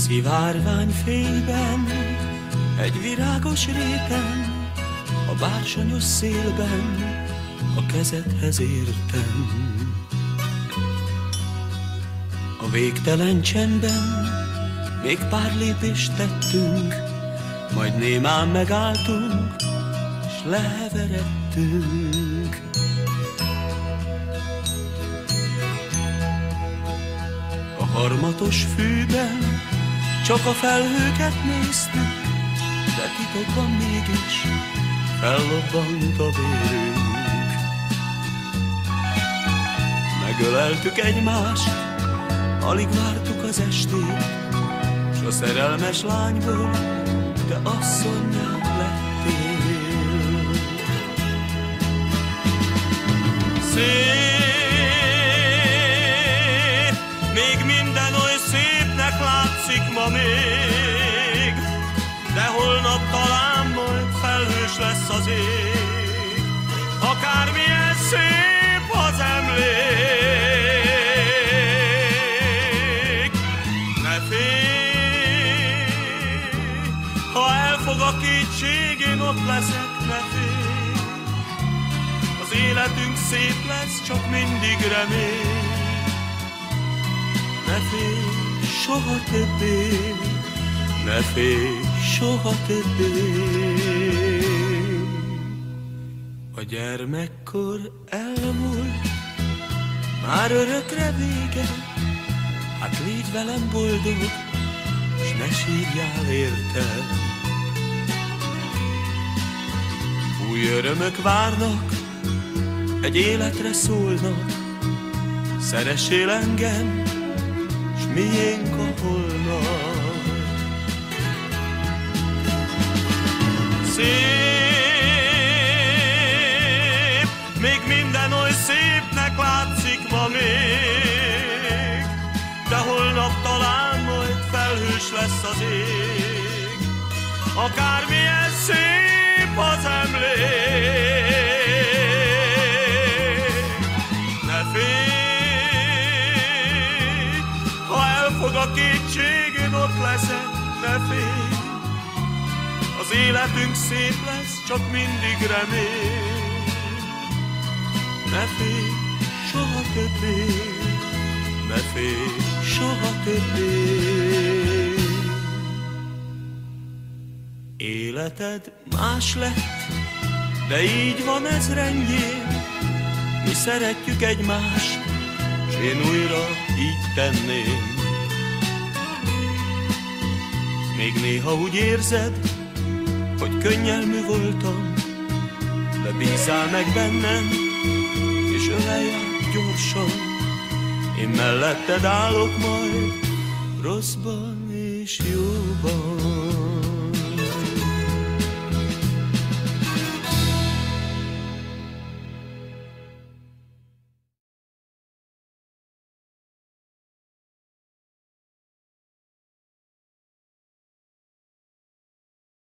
Szivárványfényben, egy virágos réten, a bársonyos szélben a kezedhez értem. A végtelen csendben még pár lépést tettünk, majd némán megálltunk, s leheveredtünk. A harmatos fűben csak a felhőket néztük, de titokban mégis fellobbant a vérünk. Megöleltük egymást, alig vártuk az estét, s a szerelmes lányból te asszonnyá lettél. Szép, még minden oly szépnek látszik ma még, de holnap talán majd felhős lesz az ég, akármilyen szép az emlék. Ne félj, ha elfog a kétség, én ott leszek, ne félj. Az életünk szép lesz, csak mindig remény. Ne félj, soha többé, ne félj, soha többé. A gyermekkor elmúlt, már örökre vége, hát légy velem boldog, s ne sírjál értem. Új örömök várnak, egy életre szólnak, szeressél engem, s miénk a holnap. Szép, még minden oly szépnek látszik ma még, de holnap talán majd felhős lesz az ég, akármilyen szép az emlék. Ne félj, ha elfog a kétség, én ott leszek, ne félj. Az életünk szép lesz, csak mindig remény. Ne félj, soha többé, ne félj, soha többé. Életed más lett, de így van ez rendjén. Mi szeretjük egymást, s én újra így tenném. Még néha úgy érzed, hogy könnyelmű voltam, de bízzál meg bennem, és ölelj át gyorsan. Én melletted állok majd, rosszban és jóban.